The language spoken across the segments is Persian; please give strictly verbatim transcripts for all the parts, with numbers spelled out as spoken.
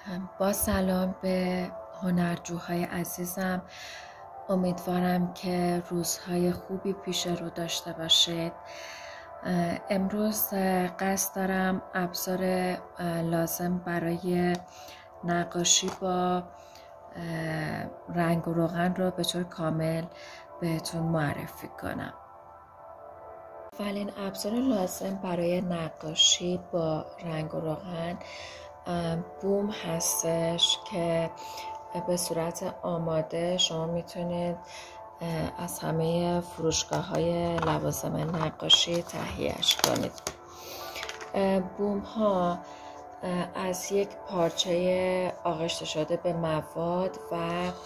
با سلام به هنرجوهای عزیزم. امیدوارم که روزهای خوبی پیش رو داشته باشید. امروز قصد دارم ابزار لازم برای نقاشی با رنگ و روغن رو به طور کامل بهتون معرفی کنم. اولین ابزار لازم برای نقاشی با رنگ و روغن بوم هستش که به صورت آماده شما میتونید از همه فروشگاه های لوازم نقاشی تهیهش کنید. بوم ها از یک پارچه آغشته شده به مواد و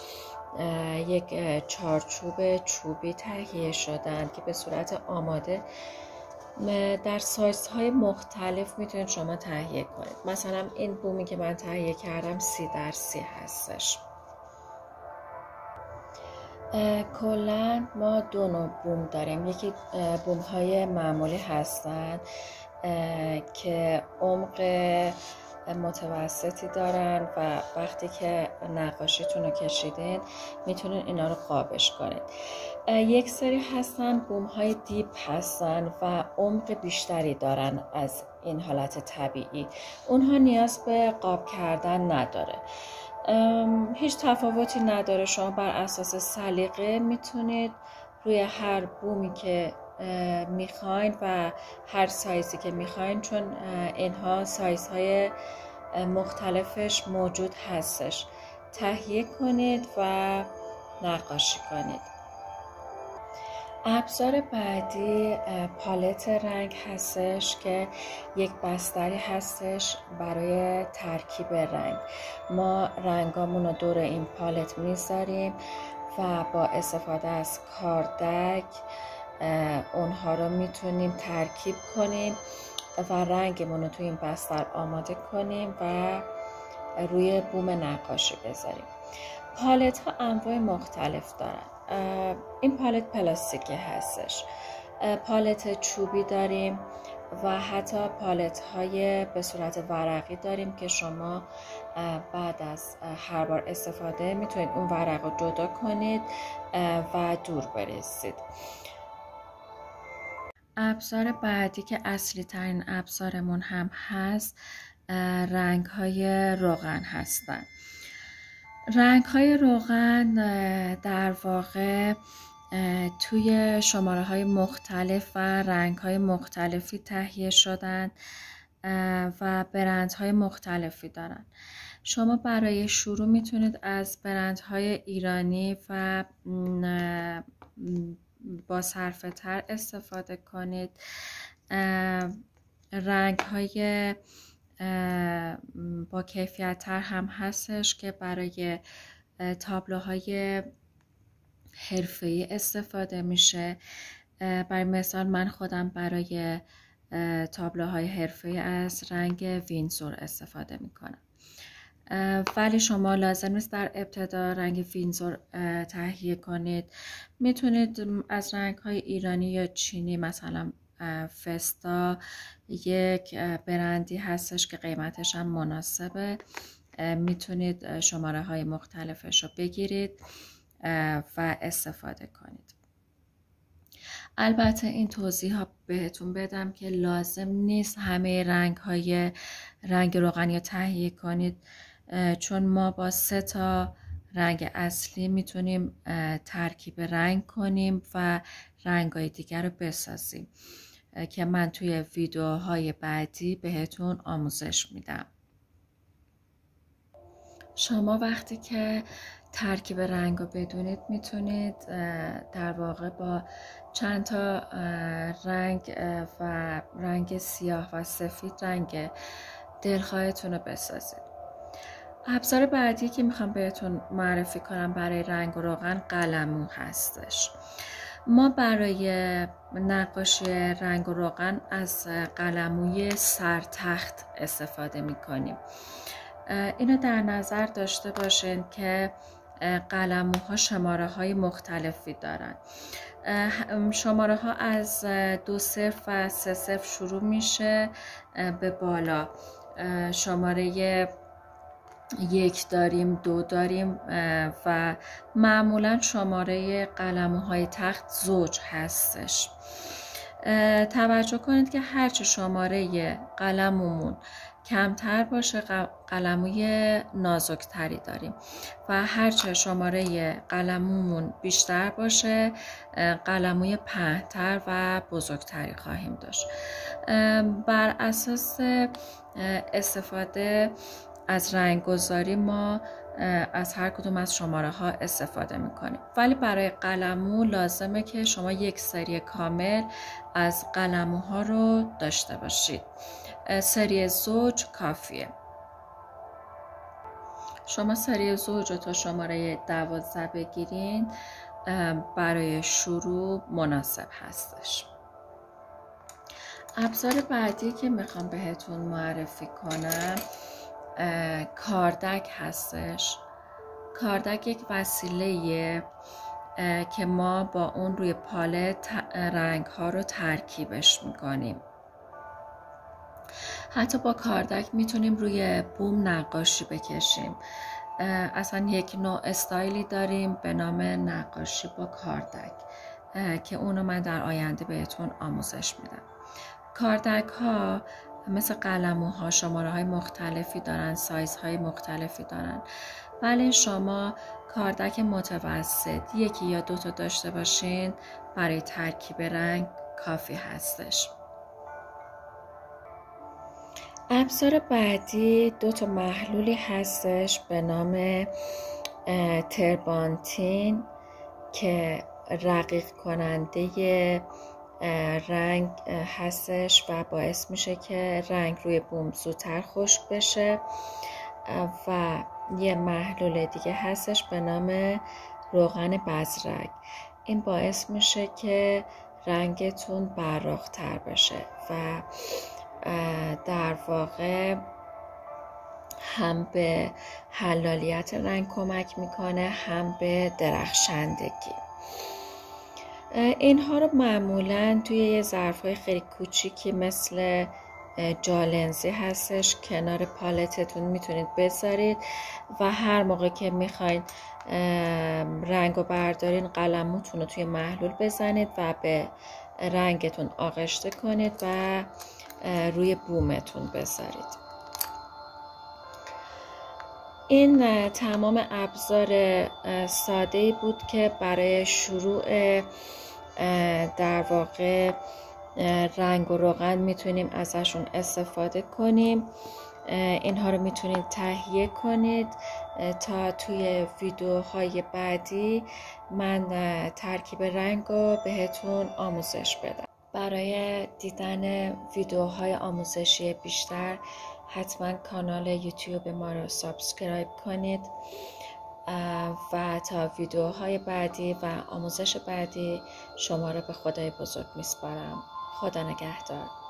یک چارچوب چوبی تهیه شدن که به صورت آماده در سایزهای مختلف میتونید شما تهیه کنید. مثلا این بومی که من تهیه کردم سی در سی هستش. کلا ما دو نوع بوم داریم. یکی بوم های معمولی هستن که عمق متوسطی دارن و وقتی که نقاشیتون رو کشیدین میتونین اینا رو قابش کنید. یک سری هستن بوم های دیپ هستن و عمق بیشتری دارن از این حالت طبیعی. اونها نیاز به قاب کردن نداره، هیچ تفاوتی نداره. شما بر اساس سلیقه میتونید روی هر بومی که میخواین و هر سایزی که میخواین، چون اینها سایزهای مختلفش موجود هستش، تهیه کنید و نقاشی کنید. ابزار بعدی پالت رنگ هستش که یک بستری هستش برای ترکیب رنگ. ما رنگامون رو دور این پالت میذاریم و با استفاده از کاردک اونها رو میتونیم ترکیب کنیم و رنگمون رو توی این بستر آماده کنیم و روی بوم نقاشی بذاریم. پالت ها انواع مختلف دارن. این پالت پلاستیکی هستش، پالت چوبی داریم و حتی پالت های به صورت ورقی داریم که شما بعد از هر بار استفاده میتونید اون ورق رو جدا کنید و دور بریزید. ابزار بعدی که اصلی ترین ابزارمون هم هست رنگ های روغن هستن. رنگ های روغن در واقع توی شماره های مختلف و رنگ های مختلفی تهیه شدن و برند های مختلفی دارن. شما برای شروع میتونید از برند های ایرانی و با صرفه تر استفاده کنید. رنگ های با کیفیت تر هم هستش که برای تابلوهای حرفه‌ای استفاده میشه. برای مثال من خودم برای تابلوهای حرفه‌ای از رنگ وینزور استفاده میکنم، ولی شما لازم نیست در ابتدا رنگ وینزور تهیه کنید. میتونید از رنگ های ایرانی یا چینی، مثلا فستا یک برندی هستش که قیمتش هم مناسبه، میتونید شماره های مختلفش رو بگیرید و استفاده کنید. البته این توضیح ها بهتون بدم که لازم نیست همه رنگ های رنگ روغنی رو تهیه کنید، چون ما با سه تا رنگ اصلی میتونیم ترکیب رنگ کنیم و رنگ های دیگر رو بسازیم که من توی ویدیوهای بعدی بهتون آموزش میدم. شما وقتی که ترکیب رنگ رو بدونید میتونید در واقع با چند تا رنگ و رنگ سیاه و سفید رنگ دلخواهتون رو بسازید. ابزار بعدی که میخوام بهتون معرفی کنم برای رنگ و روغن قلمو هستش. ما برای نقاشی رنگ و روغن از قلموی سرتخت استفاده میکنیم. اینو در نظر داشته باشین که قلموها شماره های مختلفی دارن. شماره ها از دو صفر و سه صفر شروع میشه به بالا. شماره یک داریم، دو داریم و معمولا شماره قلموهای تخت زوج هستش. توجه کنید که هرچه شماره قلمومون کمتر باشه قلموی نازکتری داریم و هرچه شماره قلمومون بیشتر باشه قلموی پهن‌تر و بزرگتری خواهیم داشت. بر اساس استفاده از رنگ گذاری ما از هر کدوم از شماره ها استفاده میکنیم، ولی برای قلمو لازمه که شما یک سری کامل از قلموها رو داشته باشید. سری زوج کافیه. شما سری زوج رو تا شماره دوازده بگیرین برای شروع مناسب هستش. ابزار بعدی که میخوام بهتون معرفی کنم کاردک هستش. کاردک یک وسیله‌ایه که ما با اون روی پالت رنگ ها رو ترکیبش میکنیم. حتی با کاردک میتونیم روی بوم نقاشی بکشیم. اصلا یک نوع استایلی داریم به نام نقاشی با کاردک که اونو من در آینده بهتون آموزش میدم. کاردک ها مثل قلموها شماره های مختلفی دارن، سایز های مختلفی دارن، ولی شما کاردک متوسط یکی یا دو تا داشته باشین برای ترکیب رنگ کافی هستش. ابزار بعدی دو تا محلولی هستش به نام تربانتین که رقیق کننده رنگ هستش و باعث میشه که رنگ روی بوم زودتر خشک بشه، و یه محلول دیگه هستش به نام روغن بزرگ. این باعث میشه که رنگتون براق‌تر بشه و در واقع هم به حلالیت رنگ کمک میکنه هم به درخشندگی. اینها رو معمولاً توی یه ظرف‌های خیلی کوچیکی مثل جالنزی هستش کنار پالتتون میتونید بذارید و هر موقع که میخواید رنگ رو بردارین قلموتون رو توی محلول بزنید و به رنگتون آغشته کنید و روی بومتون بذارید. این تمام ابزار ساده‌ای بود که برای شروع در واقع رنگ و روغن میتونیم ازشون استفاده کنیم. اینها رو میتونید تهیه کنید تا توی ویدیوهای بعدی من ترکیب رنگ رو بهتون آموزش بدم. برای دیدن ویدیوهای آموزشی بیشتر حتما کانال یوتیوب ما رو سابسکرایب کنید و تا ویدیوهای بعدی و آموزش بعدی شما رو به خدای بزرگ میسپارم. خدا نگهدار.